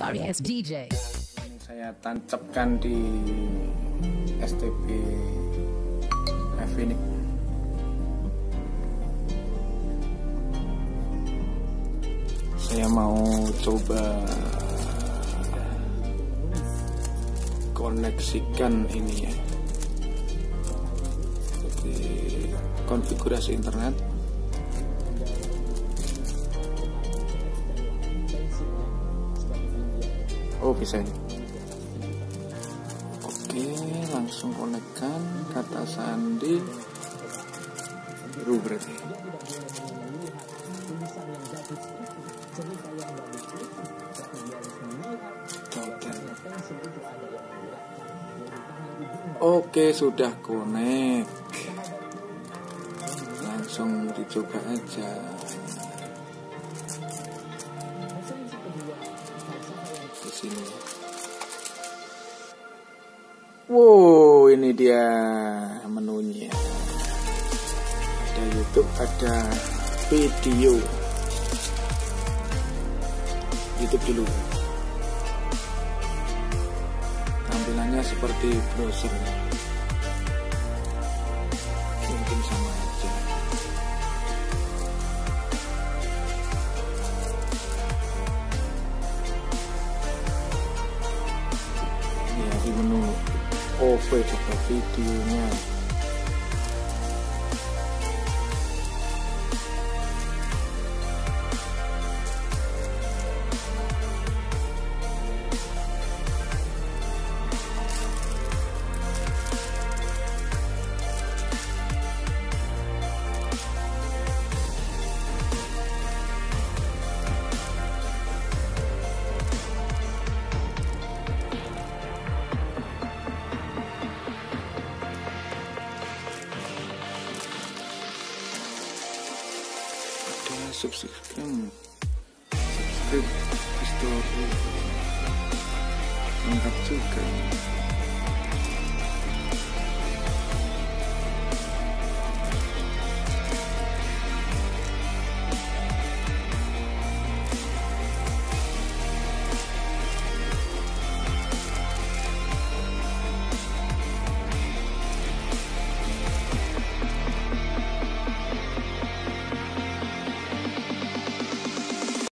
sorry ass DJ. Ini saya tancapkan di STB Phoenix. Saya mau coba koneksikan ini ya, jadi konfigurasi internet. Oh, bisa ini. Oke, langsung konekkan, kata sandi biru berarti. Oke, sudah connect. Langsung dicoba aja. Di sini. Wow, ini dia menunya. Ada YouTube, ada video. YouTube dulu. Tampilannya seperti browser. Mungkin sama aja. Ya, di menu OV coba videonya. Subscribe history lengkap juga.